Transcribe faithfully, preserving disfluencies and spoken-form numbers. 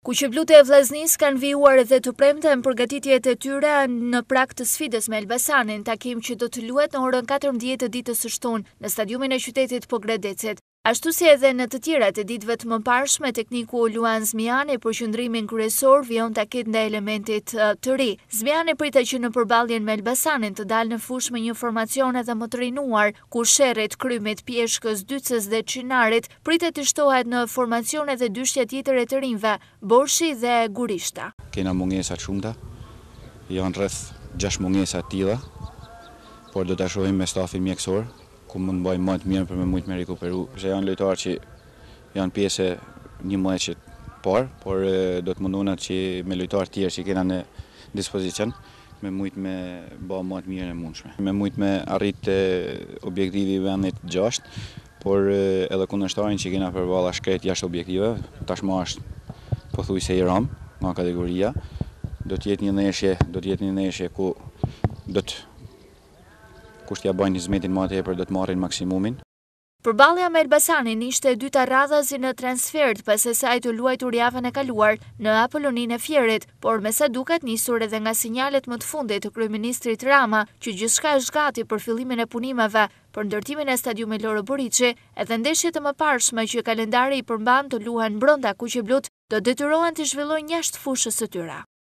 Kuqeblute e Vllaznisë kanë vijuar edhe të premten përgatitjet e tyre në prag të sfides me Elbasanin, takim që do të luhet në orën katërmbëdhjetë të ditës së shtunë në stadiumin e qytetit Pogradecit. Ashtu si edhe në të tjerat e ditëve të mëparshme, tekniku Luan Zmijani për qëndrimin kryesor vijon takit ndaj elementit të ri. Zmijani pritet që në përballjen me Elbasanin të dalë në fushë me një formacion edhe më të rinuar, ku sherrit, krymit, pjeshkës, dytes dhe çinarit pritet të shtohet në formacion edhe dyshja tjetër e të rinjve, borshi dhe gurishta. Kena mungesa të shumta, janë rreth gjashtë mungesa të tilla, por do ta shohim me stafin mjekësor, ku mund bëjmë më të mirë për me mujtë me rikuperu. Se janë lojtarë që janë pjesë një muaj parë, por do të munduna që me lojtarë tjerë që kena në dispozicion, me mujtë me bë më të mirë e mundshme. Me mujtë me arrit objektivi vendit gjashtë, por edhe kundërshtarin që kena përballa shkret jashtë objektive, tashmë është pothuajse i ram nga kategoria, do të jetë një ndeshje, do të jetë një ndeshje ku do të kusht ja bajnë hizmetin më tepër do të marrin maksimumin. Përballja me Elbasanin ishte e dyta radhazi në transfert pas asaj të luajtur javën e kaluar në Apolloninë e Fierit, por me sa duket nisur edhe nga sinjalet më të fundit të kryeministrit Rama që gjithçka është gati për fillimin e punimeve për ndërtimin e stadiumit Loro Boriçi, edhe ndeshjet e mëparshme që kalendari i përmban të luhen brenda Kuqeblutë do detyrohen të zhvillojnë jashtë fushës së tyre.